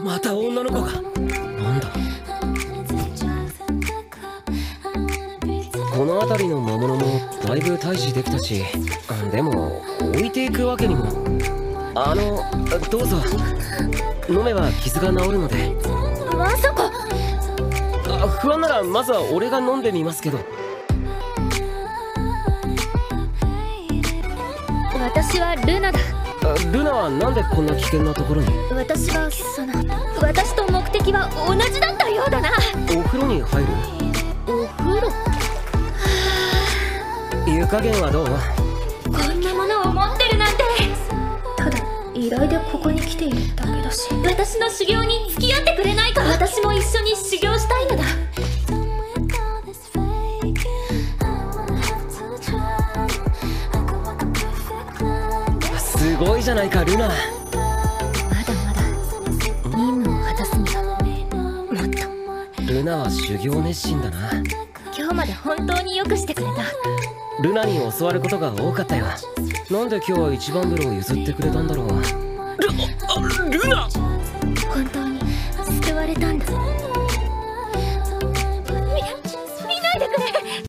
また女の子が。なんだ、この辺りの魔物もだいぶ退治できたし、でも置いていくわけにも。どうぞ飲めば傷が治るので。 まさか。 不安ならまずは俺が飲んでみますけど。 私はルナだ。 ルナはなんでこんな危険なところに？ 私と目的は同じだったようだな。 お風呂に入る？ お風呂。 湯加減はどう？ こんなものを持ってるなんて。ただ依頼でここに来ているだけだし。私の修行に付き合ってくれないか。私も一緒に修行したいのだ。 すごいじゃないかルナ。 まだまだ任務を果たすにはもっと。 ルナは修行熱心だな。 今日まで本当によくしてくれた。 ルナに教わることが多かったよ。なんで今日は一番風呂を譲ってくれたんだろう。ルナ